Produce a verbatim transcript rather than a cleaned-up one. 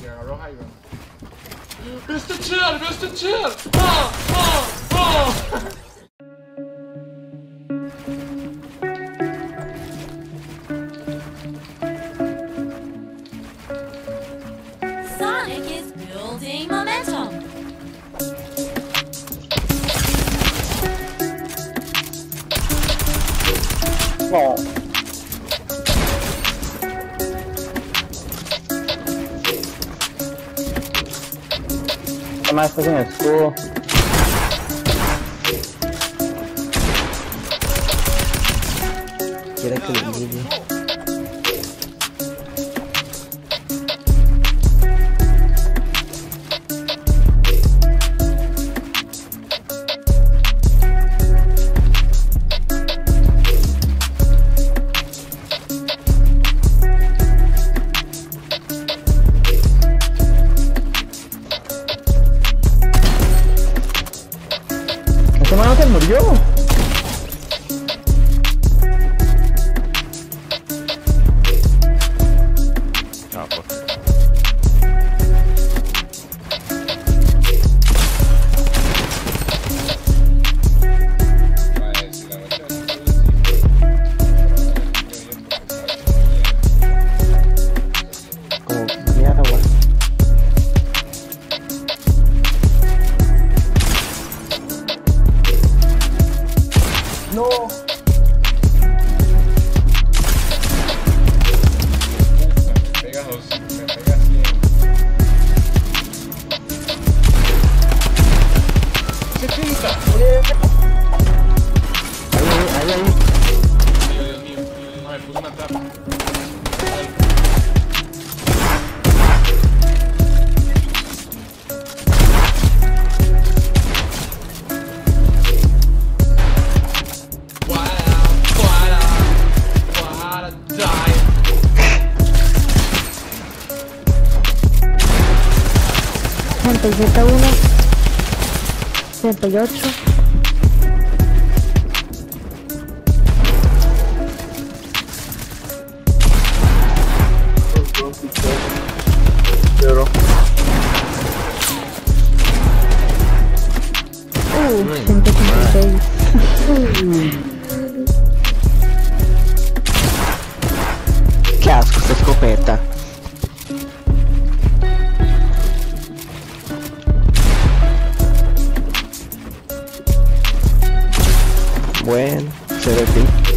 que agarró Jairo. ¡Ve este chair! ¡Ve este chair! ¡Ah! ¡Ah! ¡Ah! Sonic is building momentum. No. Toma, estás en el escudo. Quiere que le llegue. ¿Ese mano se murió? No, pues. Como mierda, güey. No. Me pega dos, me pega cien. ¡setenta! Ahí, ahí, ahí. Dios, Dios mío, no me puso una trampa. sesenta y siete uno, sesenta y ocho. Uh, ciento ochenta y seis. Qué asco esta escopeta. Bueno, se ve bien.